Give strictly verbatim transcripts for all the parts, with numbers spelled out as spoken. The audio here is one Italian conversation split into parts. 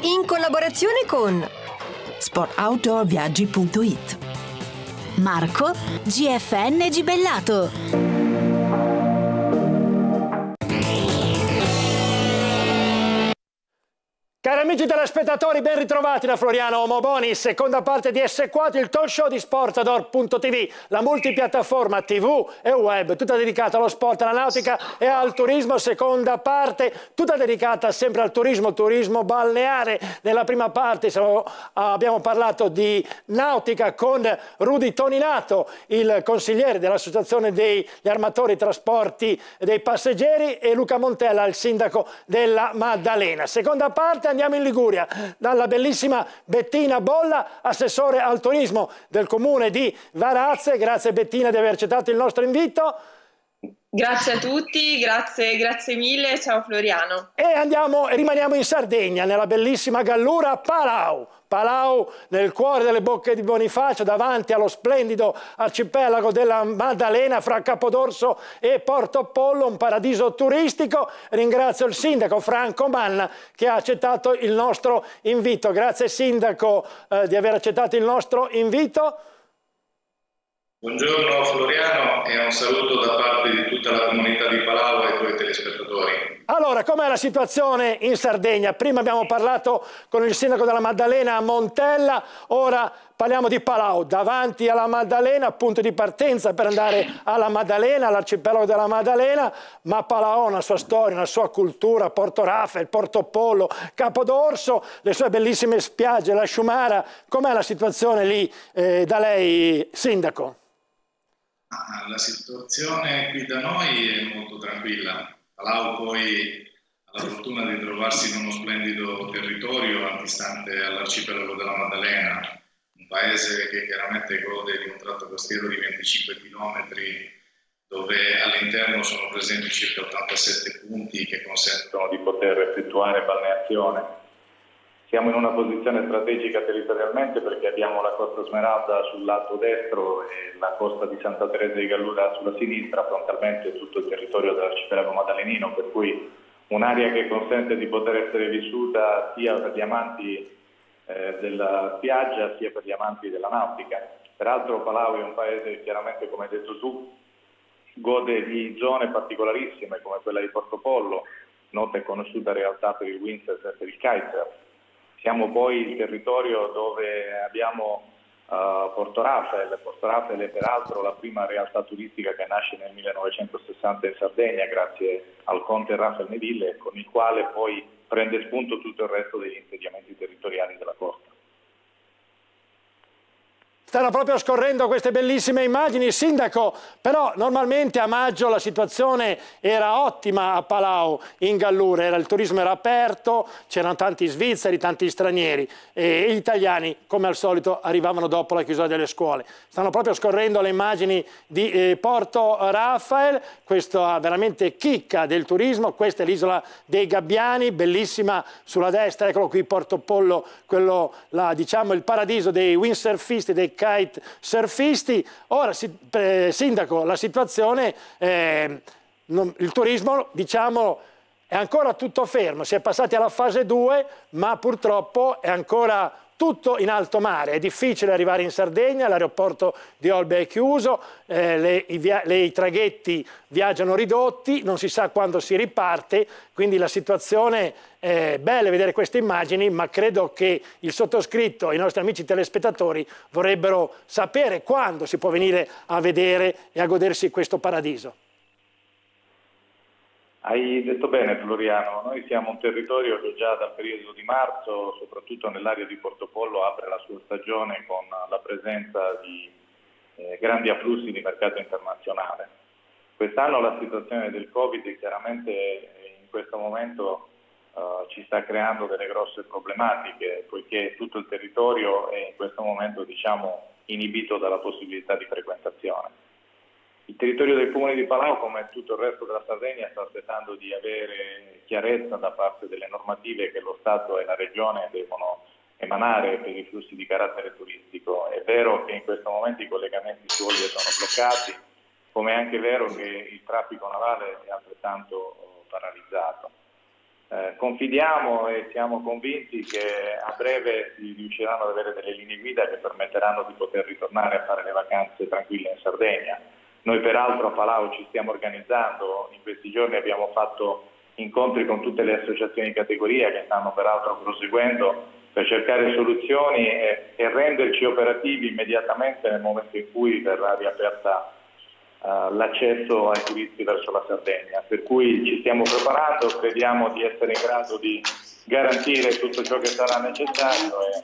in collaborazione con sport outdoor viaggi punto it, Marco, G F N Gibellato. Cari amici telespettatori, ben ritrovati da Floriano Omoboni, seconda parte di S quattro, il talk show di Sportador punto t v, la multipiattaforma tivù e web, tutta dedicata allo sport, alla nautica e al turismo, seconda parte, tutta dedicata sempre al turismo, turismo balneare. Nella prima parte siamo, abbiamo parlato di nautica con Rudy Toninato, il consigliere dell'Associazione degli Armatori Trasporti dei Passeggeri, e Luca Montella, il sindaco della Maddalena. Seconda parte, andiamo in Liguria, dalla bellissima Bettina Bolla, assessore al turismo del comune di Varazze. Grazie Bettina di aver accettato il nostro invito. Grazie a tutti, grazie, grazie mille, ciao Floriano. E andiamo, rimaniamo in Sardegna, nella bellissima Gallura Palau. Palau, nel cuore delle Bocche di Bonifacio, davanti allo splendido arcipelago della Maddalena, fra Capodorso e Portopollo, un paradiso turistico. Ringrazio il sindaco Franco Manna che ha accettato il nostro invito. Grazie sindaco eh, di aver accettato il nostro invito. Buongiorno Floriano e un saluto da parte di tutta la comunità di Palau e ai tuoi telespettatori. Allora, com'è la situazione in Sardegna? Prima abbiamo parlato con il sindaco della Maddalena, Montella, ora parliamo di Palau, davanti alla Maddalena, punto di partenza per andare alla Maddalena, all'arcipelago della Maddalena, ma Palau ha una sua storia, una sua cultura, Porto Rafael, Portopollo, Capodorso, le sue bellissime spiagge, la Sciumara. Com'è la situazione lì eh, da lei, sindaco? La situazione qui da noi è molto tranquilla. Palau poi ha la fortuna di trovarsi in uno splendido territorio antistante all'arcipelago della Maddalena, un paese che chiaramente gode di un tratto costiero di venticinque chilometri, dove all'interno sono presenti circa ottantasette punti che consentono di poter effettuare balneazione. Siamo in una posizione strategica territorialmente perché abbiamo la Costa Smeralda sul lato destro e la costa di Santa Teresa di Gallura sulla sinistra, frontalmente tutto il territorio dell'arcipelago maddalenino, per cui un'area che consente di poter essere vissuta sia per gli amanti eh, della spiaggia sia per gli amanti della nautica. Peraltro Palau è un paese che chiaramente, come hai detto tu, gode di zone particolarissime come quella di Portopollo, nota e conosciuta realtà per il windsurf e per il kitesurf. Siamo poi il territorio dove abbiamo uh, Porto Rafael. Porto Rafael è peraltro la prima realtà turistica che nasce nel millenovecentosessanta in Sardegna grazie al conte Rafael Neville, con il quale poi prende spunto tutto il resto degli insediamenti territoriali della costa. Stanno proprio scorrendo queste bellissime immagini, sindaco, però normalmente a maggio la situazione era ottima a Palau, in Gallura, era, il turismo era aperto, c'erano tanti svizzeri, tanti stranieri e gli italiani come al solito arrivavano dopo la chiusura delle scuole. Stanno proprio scorrendo le immagini di eh, Porto Rafael, questa veramente chicca del turismo. Questa è l'isola dei Gabbiani, bellissima sulla destra, eccolo qui Portopollo, quello, la, diciamo, il paradiso dei windsurfisti, dei kite surfisti. Ora, eh, sindaco, la situazione, eh, non, il turismo, diciamo, è ancora tutto fermo, si è passati alla fase due, ma purtroppo è ancora tutto in alto mare, è difficile arrivare in Sardegna, l'aeroporto di Olbia è chiuso, eh, le, i, via, le, i traghetti viaggiano ridotti, non si sa quando si riparte, quindi la situazione è bella vedere queste immagini, ma credo che il sottoscritto, i nostri amici telespettatori vorrebbero sapere quando si può venire a vedere e a godersi questo paradiso. Hai detto bene Floriano, noi siamo un territorio che già dal periodo di marzo, soprattutto nell'area di Portopollo, apre la sua stagione con la presenza di eh, grandi afflussi di mercato internazionale. Quest'anno la situazione del Covid chiaramente in questo momento eh, ci sta creando delle grosse problematiche, poiché tutto il territorio è in questo momento, diciamo, inibito dalla possibilità di frequentazione. Il territorio del comune di Palau, come tutto il resto della Sardegna, sta aspettando di avere chiarezza da parte delle normative che lo Stato e la Regione devono emanare per i flussi di carattere turistico. È vero che in questo momento i collegamenti su Olbia sono bloccati, come è anche vero che il traffico navale è altrettanto paralizzato. Eh, confidiamo e siamo convinti che a breve si riusciranno ad avere delle linee guida che permetteranno di poter ritornare a fare le vacanze tranquille in Sardegna. Noi peraltro a Palau ci stiamo organizzando, in questi giorni abbiamo fatto incontri con tutte le associazioni di categoria che stanno peraltro proseguendo per cercare soluzioni e, e renderci operativi immediatamente nel momento in cui verrà riaperta Uh, l'accesso ai turisti verso la Sardegna, per cui ci stiamo preparando, crediamo di essere in grado di garantire tutto ciò che sarà necessario e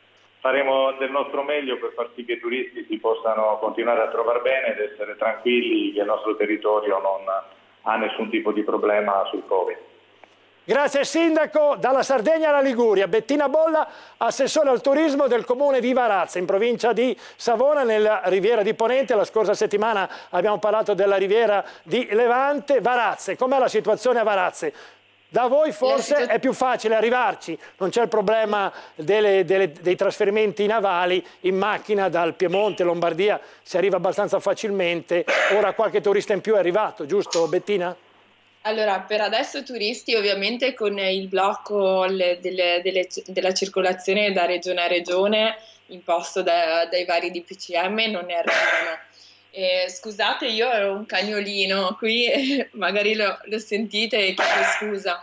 faremo del nostro meglio per far sì che i turisti si possano continuare a trovare bene ed essere tranquilli che il nostro territorio non ha nessun tipo di problema sul Covid. Grazie Sindaco. Dalla Sardegna alla Liguria, Bettina Bolla, assessore al turismo del comune di Varazze, in provincia di Savona, nella Riviera di Ponente. La scorsa settimana abbiamo parlato della Riviera di Levante. Varazze, com'è la situazione a Varazze? Da voi forse è più facile arrivarci, non c'è il problema delle, delle, dei trasferimenti navali in macchina dal Piemonte, Lombardia, si arriva abbastanza facilmente. Ora qualche turista in più è arrivato, giusto Bettina? Allora, per adesso turisti ovviamente con il blocco le, delle, delle, della circolazione da regione a regione imposto da, dai vari D P C M non ne arrivano. Eh, scusate, io ho un cagnolino qui, magari lo, lo sentite e chiedo scusa.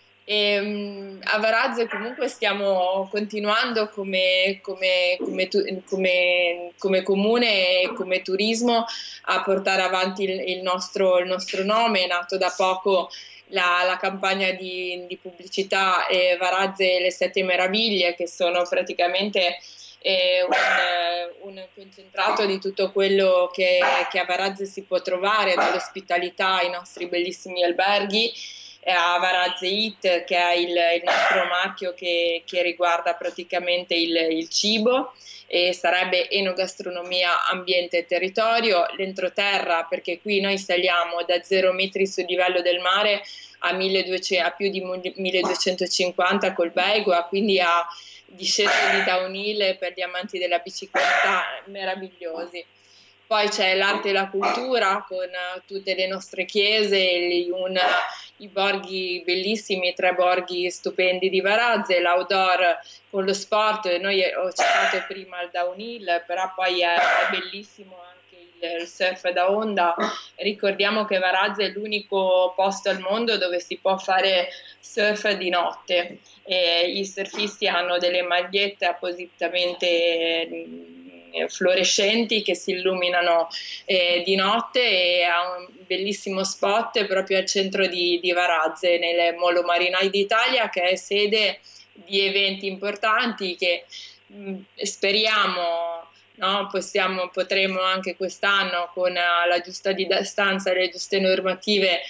E, um, a Varazze comunque stiamo continuando come, come, come, come, come comune e come turismo a portare avanti il, il, nostro, il nostro nome. È nato da poco la, la campagna di, di pubblicità eh, Varazze le Sette Meraviglie, che sono praticamente eh, un, un concentrato di tutto quello che, che a Varazze si può trovare, dall'ospitalità ai nostri bellissimi alberghi, a Varazze Eat, che è il, il nostro marchio che, che riguarda praticamente il, il cibo, e sarebbe enogastronomia, ambiente e territorio. L'entroterra, perché qui noi saliamo da zero metri sul livello del mare a, milleduecento, a più di milleduecentocinquanta col Beigua, quindi a discese di downhill per gli amanti della bicicletta meravigliosi. Poi c'è l'arte e la cultura con uh, tutte le nostre chiese, i, un, uh, i borghi bellissimi, tre borghi stupendi di Varazze, l'outdoor con lo sport. Noi ho citato prima il downhill, però poi è, è bellissimo anche il, il surf da onda. Ricordiamo che Varazze è l'unico posto al mondo dove si può fare surf di notte. E i surfisti hanno delle magliette appositamente eh, fluorescenti che si illuminano eh, di notte, e ha un bellissimo spot proprio al centro di, di Varazze, nel Molo Marinai d'Italia, che è sede di eventi importanti che mh, speriamo no, possiamo, potremo anche quest'anno, con uh, la giusta distanza e le giuste normative,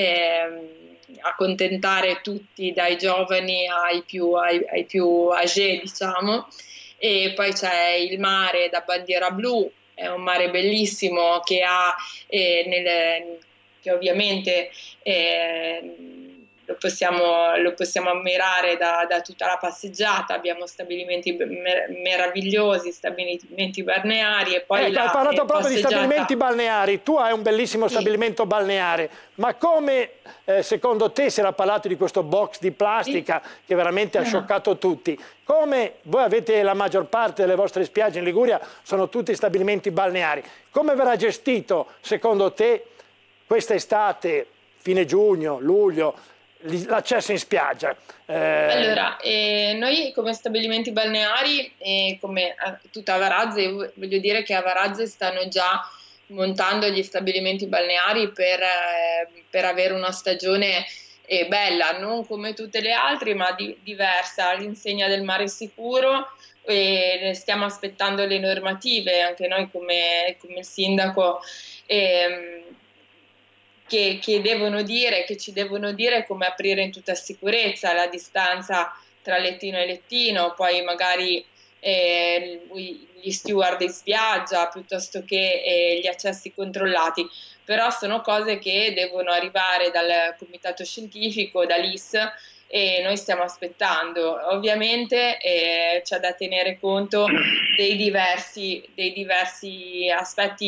eh, accontentare tutti, dai giovani ai più, ai, ai più âgés, diciamo. E poi c'è il mare da bandiera blu, è un mare bellissimo che ha eh, nel, che ovviamente eh, lo, possiamo, lo possiamo ammirare da, da tutta la passeggiata. Abbiamo stabilimenti mer meravigliosi, stabilimenti balneari, e poi ecco, la hai parlato proprio passeggiata... di stabilimenti balneari. Tu hai un bellissimo sì. stabilimento balneare, ma come eh, secondo te, si era parlato di questo box di plastica sì. che veramente ha scioccato tutti, come voi avete la maggior parte delle vostre spiagge in Liguria sono tutti stabilimenti balneari, come verrà gestito secondo te quest'estate, fine giugno, luglio, l'accesso in spiaggia? Eh... Allora, eh, noi come stabilimenti balneari e come a, tutta Varazze, voglio dire che a Varazze stanno già montando gli stabilimenti balneari per, eh, per avere una stagione eh, bella, non come tutte le altre, ma di, diversa, all'insegna del mare sicuro, e stiamo aspettando le normative, anche noi come, come il sindaco, eh, Che, che devono dire, che ci devono dire come aprire in tutta sicurezza, la distanza tra lettino e lettino, poi magari eh, gli steward in spiaggia, piuttosto che eh, gli accessi controllati. Però sono cose che devono arrivare dal comitato scientifico, dall'I S, e noi stiamo aspettando. Ovviamente eh, c'è da tenere conto dei diversi, dei diversi aspetti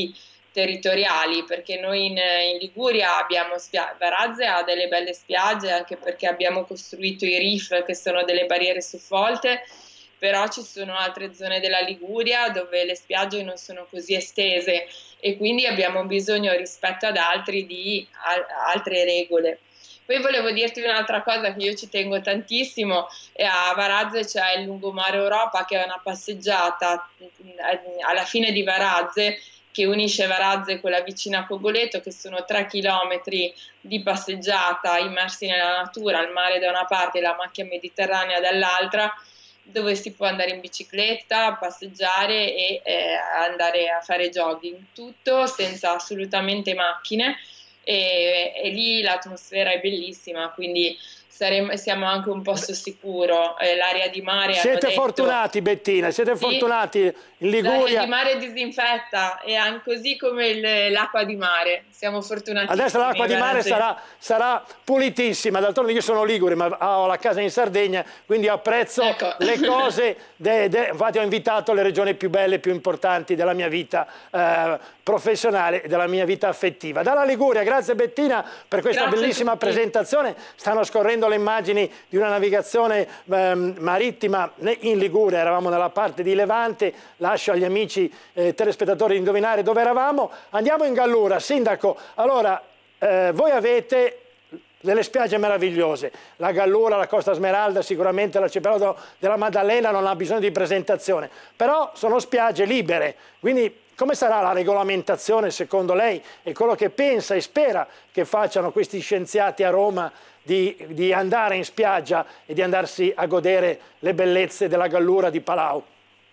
territoriali, perché noi in, in Liguria abbiamo spia- Varazze ha delle belle spiagge, anche perché abbiamo costruito i reef, che sono delle barriere subvolte, però ci sono altre zone della Liguria dove le spiagge non sono così estese e quindi abbiamo bisogno rispetto ad altri di a- altre regole. Poi volevo dirti un'altra cosa che io ci tengo tantissimo, e a Varazze c'è il Lungomare Europa, che è una passeggiata alla fine di Varazze che unisce Varazze con la vicina Cogoleto, che sono tre chilometri di passeggiata immersi nella natura, il mare da una parte e la macchia mediterranea dall'altra, dove si può andare in bicicletta, passeggiare e eh, andare a fare jogging, tutto senza assolutamente macchine. E, e lì l'atmosfera è bellissima, quindi saremo, siamo anche un posto sicuro. Eh, l'area di mare, siete detto, fortunati, Bettina, siete sì, fortunati in Liguria. L'area di mare disinfetta, e anche così come l'acqua di mare, siamo fortunati. Adesso l'acqua di mare sarà, sarà pulitissima, d'altronde io sono ligure ma ho la casa in Sardegna, quindi apprezzo ecco. le cose, de, de, infatti ho invitato le regioni più belle, più importanti della mia vita eh, professionale e della mia vita affettiva. Dalla Liguria, grazie Bettina per questa grazie bellissima presentazione. Stanno scorrendo le immagini di una navigazione eh, marittima in Liguria, eravamo nella parte di Levante, lascio agli amici eh, telespettatori indovinare dove eravamo. Andiamo in Gallura. Sindaco, allora eh, voi avete delle spiagge meravigliose, la Gallura, la Costa Smeralda, sicuramente l'arcipelago della Maddalena non ha bisogno di presentazione, però sono spiagge libere, quindi come sarà la regolamentazione secondo lei e quello che pensa e spera che facciano questi scienziati a Roma di, di andare in spiaggia e di andarsi a godere le bellezze della Gallura di Palau?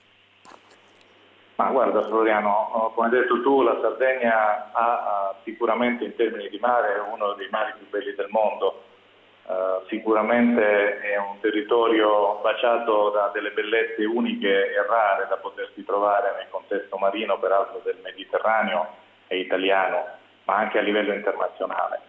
Ma guarda Floriano, come hai detto tu, la Sardegna ha, ha sicuramente in termini di mare uno dei mari più belli del mondo, uh, sicuramente è un territorio baciato da delle bellezze uniche e rare da potersi trovare nel contesto marino, peraltro del Mediterraneo e italiano, ma anche a livello internazionale.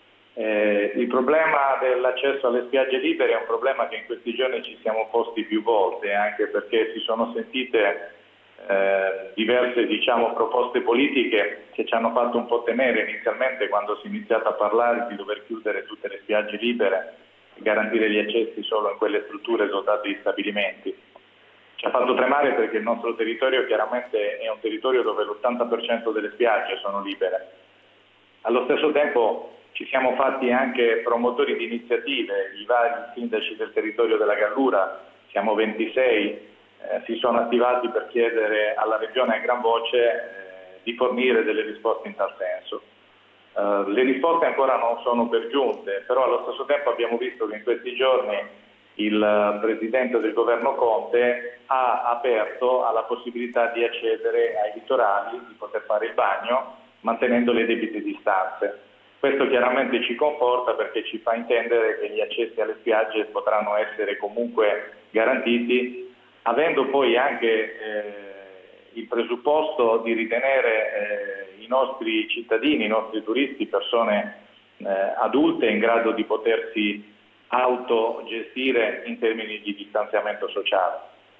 Eh, il problema dell'accesso alle spiagge libere è un problema che in questi giorni ci siamo posti più volte, anche perché si sono sentite Eh, diverse diciamo, proposte politiche che ci hanno fatto un po' temere inizialmente quando si è iniziato a parlare di dover chiudere tutte le spiagge libere e garantire gli accessi solo in quelle strutture dotate di stabilimenti. Ci ha fatto tremare perché il nostro territorio chiaramente è un territorio dove l'ottanta per cento delle spiagge sono libere. Allo stesso tempo ci siamo fatti anche promotori di iniziative, i vari sindaci del territorio della Gallura, siamo ventisei, Eh, si sono attivati per chiedere alla Regione a gran voce eh, di fornire delle risposte in tal senso. Eh, le risposte ancora non sono pergiunte, però allo stesso tempo abbiamo visto che in questi giorni il Presidente del Governo Conte ha aperto alla possibilità di accedere ai litorali, di poter fare il bagno, mantenendo le debite distanze. Questo chiaramente ci conforta perché ci fa intendere che gli accessi alle spiagge potranno essere comunque garantiti, avendo poi anche eh, il presupposto di ritenere eh, i nostri cittadini, i nostri turisti, persone eh, adulte in grado di potersi autogestire in termini di distanziamento sociale.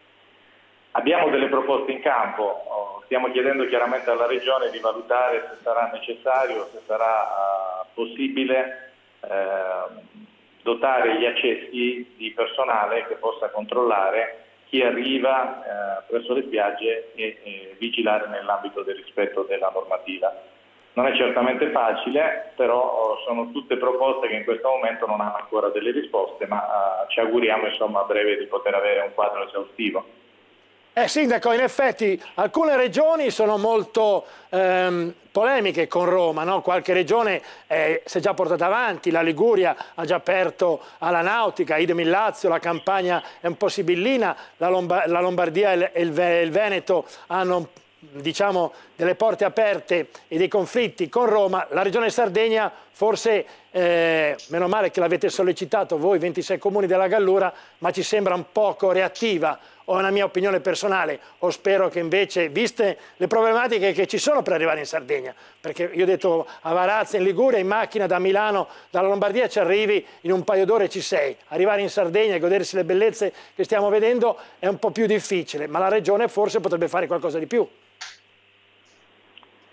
Abbiamo delle proposte in campo, oh, stiamo chiedendo chiaramente alla Regione di valutare se sarà necessario, se sarà uh, possibile eh, dotare gli accessi di personale che possa controllare chi arriva eh, presso le spiagge e, e vigilare nell'ambito del rispetto della normativa. Non è certamente facile, però sono tutte proposte che in questo momento non hanno ancora delle risposte, ma eh, ci auguriamo insomma a breve di poter avere un quadro esaustivo. Eh, Sindaco, in effetti alcune regioni sono molto ehm, polemiche con Roma, no? Qualche regione eh, si è già portata avanti, la Liguria ha già aperto alla nautica, idem il Lazio, la Campania è un po' sibillina, la, Lomba la Lombardia e il, il Veneto hanno diciamo delle porte aperte e dei conflitti con Roma. La regione Sardegna forse, eh, meno male che l'avete sollecitato voi ventisei comuni della Gallura, ma ci sembra un poco reattiva, o è una mia opinione personale, o spero che invece, viste le problematiche che ci sono per arrivare in Sardegna, perché io ho detto a Varazze, in Liguria, in macchina da Milano, dalla Lombardia ci arrivi in un paio d'ore ci sei, arrivare in Sardegna e godersi le bellezze che stiamo vedendo è un po' più difficile, ma la regione forse potrebbe fare qualcosa di più.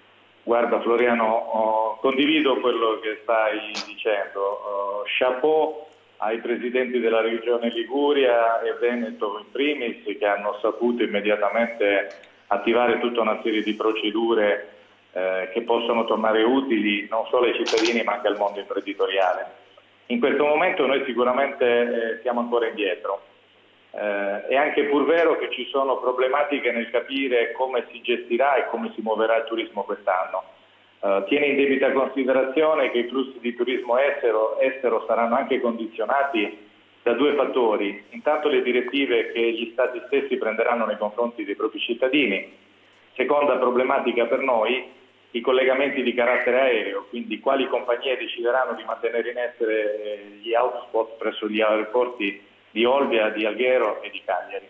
Guarda Floriano, oh, condivido quello che stai dicendo. Oh, chapeau ai presidenti della regione Liguria e Veneto in primis, che hanno saputo immediatamente attivare tutta una serie di procedure eh, che possono tornare utili non solo ai cittadini ma anche al mondo imprenditoriale. In questo momento noi sicuramente eh, siamo ancora indietro. Eh, è anche pur vero che ci sono problematiche nel capire come si gestirà e come si muoverà il turismo quest'anno. Eh, tiene in debita considerazione che i flussi di turismo estero, estero saranno anche condizionati da due fattori: intanto le direttive che gli Stati stessi prenderanno nei confronti dei propri cittadini, seconda problematica per noi, i collegamenti di carattere aereo, quindi quali compagnie decideranno di mantenere in essere gli hotspot presso gli aeroporti di Olbia, di Alghero e di Cagliari.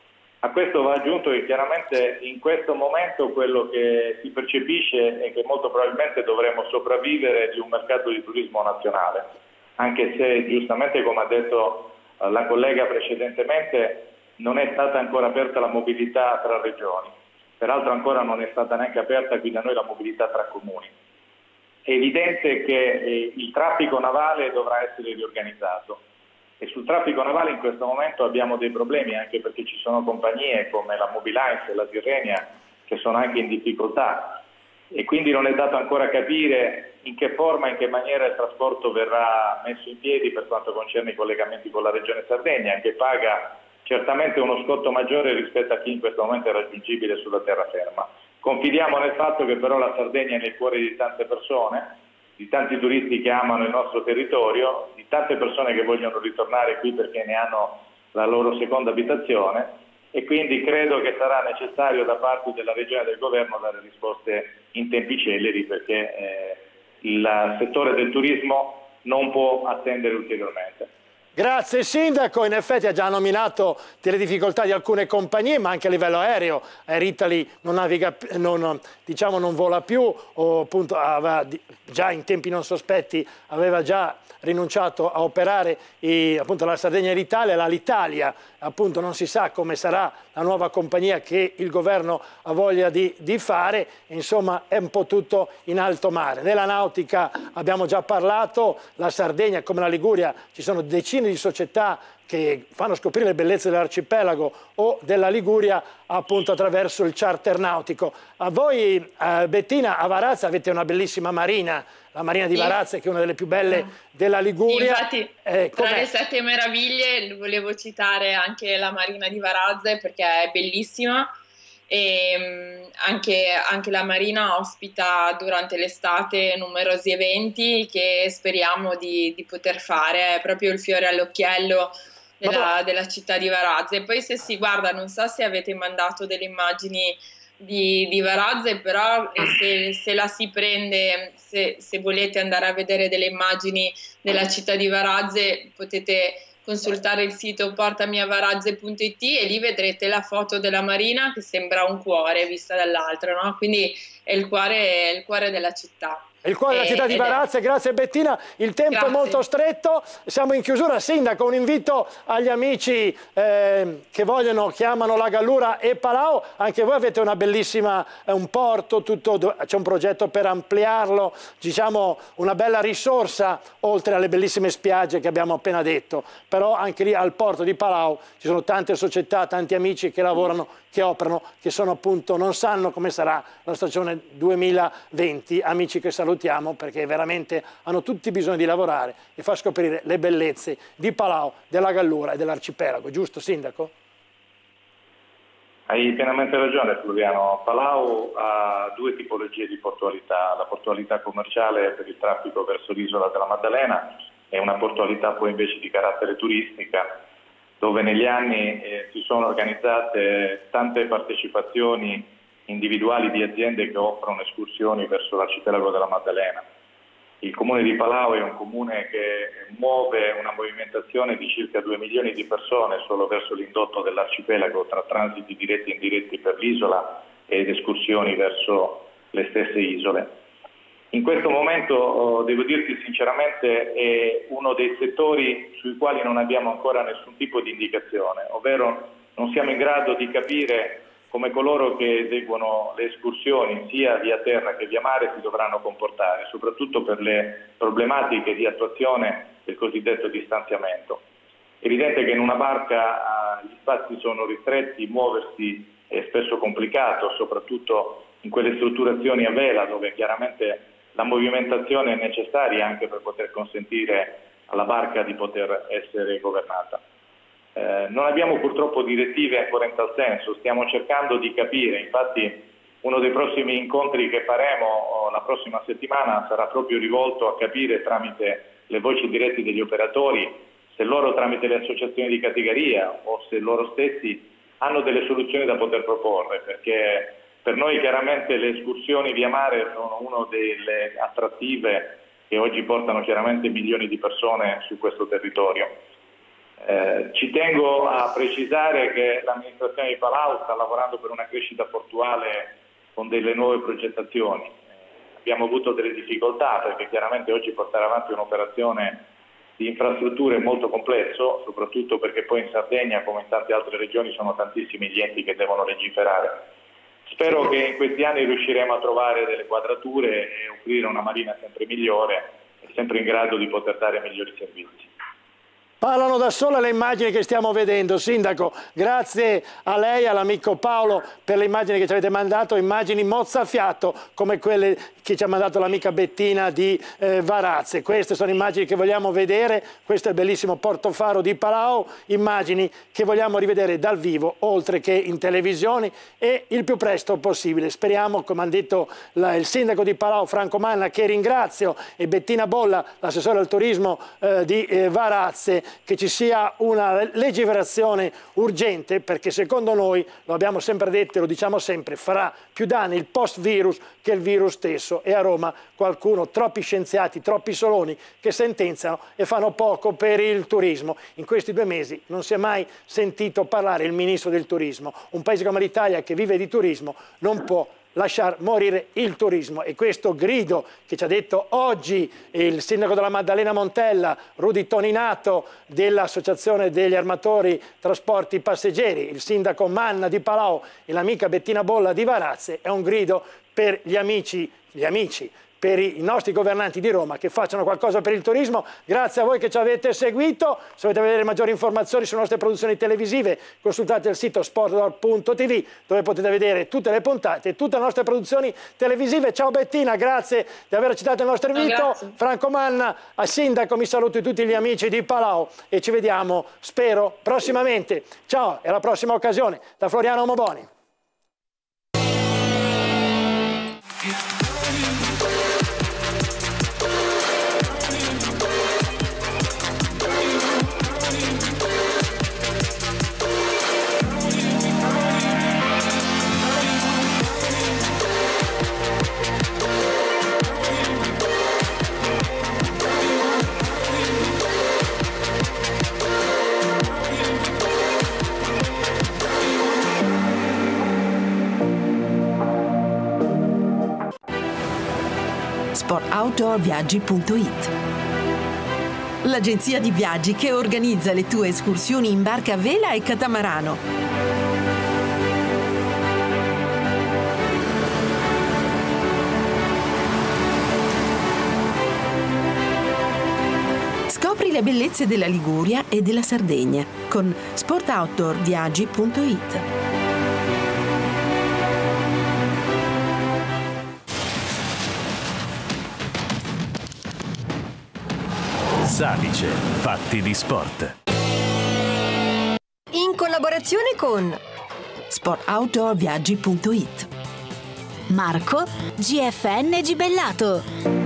A questo va aggiunto che chiaramente in questo momento quello che si percepisce è che molto probabilmente dovremo sopravvivere di un mercato di turismo nazionale, anche se giustamente, come ha detto eh, la collega precedentemente, non è stata ancora aperta la mobilità tra regioni, peraltro ancora non è stata neanche aperta qui da noi la mobilità tra comuni. È evidente che eh, il traffico navale dovrà essere riorganizzato. E sul traffico navale in questo momento abbiamo dei problemi, anche perché ci sono compagnie come la Mobilines e la Tirrenia che sono anche in difficoltà e quindi non è dato ancora capire in che forma, in che maniera il trasporto verrà messo in piedi per quanto concerne i collegamenti con la Regione Sardegna, che paga certamente uno scotto maggiore rispetto a chi in questo momento è raggiungibile sulla terraferma. Confidiamo nel fatto che però la Sardegna è nel cuore di tante persone, di tanti turisti che amano il nostro territorio, di tante persone che vogliono ritornare qui perché ne hanno la loro seconda abitazione e quindi credo che sarà necessario da parte della Regione e del Governo dare risposte in tempi celeri perché eh, il settore del turismo non può attendere ulteriormente. Grazie Sindaco, in effetti ha già nominato delle difficoltà di alcune compagnie ma anche a livello aereo. Air Italy non, naviga, non, diciamo, non vola più o appunto aveva, già in tempi non sospetti aveva già rinunciato a operare e, appunto, la Sardegna e l'Italia, l'Alitalia appunto non si sa come sarà la nuova compagnia che il governo ha voglia di, di fare, insomma è un po' tutto in alto mare. Nella nautica abbiamo già parlato, la Sardegna come la Liguria ci sono decine di società che fanno scoprire le bellezze dell'arcipelago o della Liguria appunto attraverso il charter nautico. A voi eh, Bettina, a Varazze avete una bellissima marina, la marina di sì. Varazze che è una delle più belle della Liguria. Sì, infatti eh, tra le sette meraviglie volevo citare anche la marina di Varazze perché è bellissima e anche, anche la marina ospita durante l'estate numerosi eventi che speriamo di, di poter fare, è proprio il fiore all'occhiello della, della città di Varazze. Poi se si guarda, non so se avete mandato delle immagini di, di Varazze, però se, se la si prende, se, se volete andare a vedere delle immagini della città di Varazze potete consultare il sito portamiavarazze punto it e lì vedrete la foto della marina che sembra un cuore vista dall'altro, no? Quindi è il cuore, è il cuore della città. Il cuore della città di Varazze, grazie Bettina, il tempo grazie. È molto stretto, siamo in chiusura. Sindaco, un invito agli amici eh, che vogliono, chiamano la Gallura e Palau, anche voi avete una bellissima, eh, un porto, c'è un progetto per ampliarlo, diciamo una bella risorsa oltre alle bellissime spiagge che abbiamo appena detto, però anche lì al porto di Palau ci sono tante società, tanti amici che lavorano, che operano, che sono appunto, non sanno come sarà la stagione duemilaventi, amici che salutiamo perché veramente hanno tutti bisogno di lavorare e far scoprire le bellezze di Palau, della Gallura e dell'arcipelago, giusto Sindaco? Hai pienamente ragione Floriano, Palau ha due tipologie di portualità, la portualità commerciale per il traffico verso l'isola della Maddalena e una portualità poi invece di carattere turistica, dove negli anni eh, si sono organizzate tante partecipazioni individuali di aziende che offrono escursioni verso l'arcipelago della Maddalena. Il comune di Palau è un comune che muove una movimentazione di circa due milioni di persone solo verso l'indotto dell'arcipelago tra transiti diretti e indiretti per l'isola ed escursioni verso le stesse isole. In questo momento, oh, devo dirti sinceramente, è uno dei settori sui quali non abbiamo ancora nessun tipo di indicazione, ovvero non siamo in grado di capire come coloro che eseguono le escursioni sia via terra che via mare si dovranno comportare, soprattutto per le problematiche di attuazione del cosiddetto distanziamento. È evidente che in una barca gli spazi sono ristretti, muoversi è spesso complicato, soprattutto in quelle strutturazioni a vela dove chiaramente la movimentazione è necessaria anche per poter consentire alla barca di poter essere governata. Eh, non abbiamo purtroppo direttive ancora in tal senso, stiamo cercando di capire, infatti uno dei prossimi incontri che faremo la prossima settimana sarà proprio rivolto a capire tramite le voci dirette degli operatori se loro tramite le associazioni di categoria o se loro stessi hanno delle soluzioni da poter proporre, perché per noi chiaramente le escursioni via mare sono una delle attrattive che oggi portano chiaramente milioni di persone su questo territorio. Eh, ci tengo a precisare che l'amministrazione di Palau sta lavorando per una crescita portuale con delle nuove progettazioni. Eh, abbiamo avuto delle difficoltà perché chiaramente oggi portare avanti un'operazione di infrastrutture è molto complesso, soprattutto perché poi in Sardegna, come in tante altre regioni, sono tantissimi gli enti che devono legiferare. Spero che in questi anni riusciremo a trovare delle quadrature e offrire una marina sempre migliore e sempre in grado di poter dare migliori servizi. Parlano da sole le immagini che stiamo vedendo. Sindaco, grazie a lei e all'amico Paolo per le immagini che ci avete mandato, immagini mozzafiato come quelle che ci ha mandato l'amica Bettina di eh, Varazze. Queste sono immagini che vogliamo vedere, questo è il bellissimo Portofaro di Palau, immagini che vogliamo rivedere dal vivo oltre che in televisione e il più presto possibile. Speriamo, come ha detto la, il sindaco di Palau Franco Manna, che ringrazio, e Bettina Bolla, l'assessore al turismo eh, di eh, Varazze, che ci sia una legiferazione urgente, perché secondo noi, lo abbiamo sempre detto e lo diciamo sempre, farà più danni il post-virus che il virus stesso, e a Roma qualcuno, troppi scienziati, troppi soloni che sentenziano e fanno poco per il turismo. In questi due mesi non si è mai sentito parlare il ministro del turismo. Un paese come l'Italia che vive di turismo non può lasciar morire il turismo, e questo grido che ci ha detto oggi il sindaco della Maddalena Montella, Rudy Toninato dell'Associazione degli Armatori Trasporti Passeggeri, il sindaco Manna di Palau e l'amica Bettina Bolla di Varazze, è un grido per gli amici, gli amici per i nostri governanti di Roma che facciano qualcosa per il turismo. Grazie a voi che ci avete seguito. Se volete vedere maggiori informazioni sulle nostre produzioni televisive, consultate il sito sport punto tv, dove potete vedere tutte le puntate e tutte le nostre produzioni televisive. Ciao Bettina, grazie di aver accettato il nostro invito. No, Franco Manna, a sindaco, mi saluto tutti gli amici di Palau e ci vediamo, spero, prossimamente. Ciao e alla prossima occasione. Da Floriano Moboni. sport outdoor viaggi punto it, l'agenzia di viaggi che organizza le tue escursioni in barca a vela e catamarano. Scopri le bellezze della Liguria e della Sardegna con sport outdoor viaggi punto it. Salice, fatti di sport. In collaborazione con sport outdoor viaggi punto it. Marco, G F N Gibellato.